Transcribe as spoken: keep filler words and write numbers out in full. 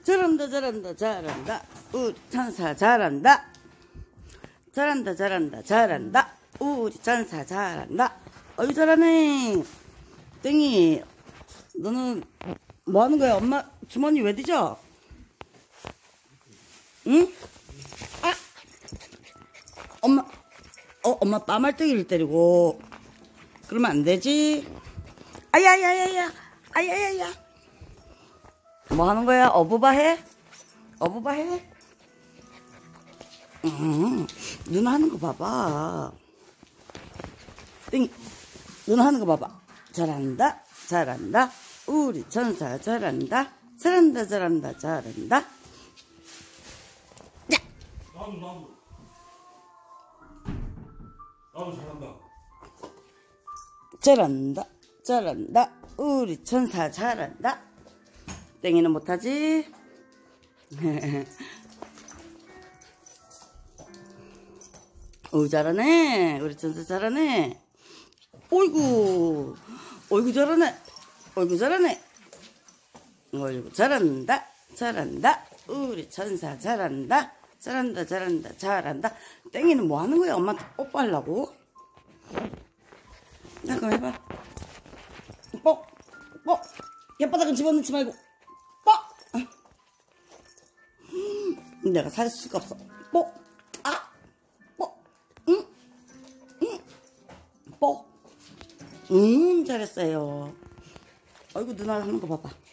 잘한다 잘한다 잘한다 우리 천사 잘한다. 잘한다 잘한다 잘한다 우리 천사 잘한다. 어이 잘하네. 땡이 너는 뭐하는 거야? 엄마 주머니 왜 뒤져? 응? 아! 엄마 어 엄마 빠말뜨기를 때리고 그러면 안 되지. 아야야야야 아야야야 뭐 하는 거야? 어부바 해? 어부바 해? 음, 누나 하는 거 봐봐. 땡이 누나 하는 거 봐봐. 잘한다 잘한다 우리 천사 잘한다. 잘한다 잘한다 잘한다. 야! 나도 나도 나도 잘한다. 잘한다 잘한다 우리 천사 잘한다. 땡이는 못하지? 오 잘하네. 우리 천사 잘하네. 어이구 어이구 잘하네. 어이구 잘하네. 어이구 잘한다 잘한다 우리 천사 잘한다. 잘한다 잘한다 잘한다. 땡이는 뭐 하는 거야? 엄마한테 뽀뽀하려고? 나 그럼 해봐. 뽀! 뽀! 혓바닥은 집어넣지 말고 뽀! 내가 살 수가 없어. 뽀! 아! 뽀! 응? 응? 뽀! 음 잘했어요. 아이고 누나 하는 거 봐봐.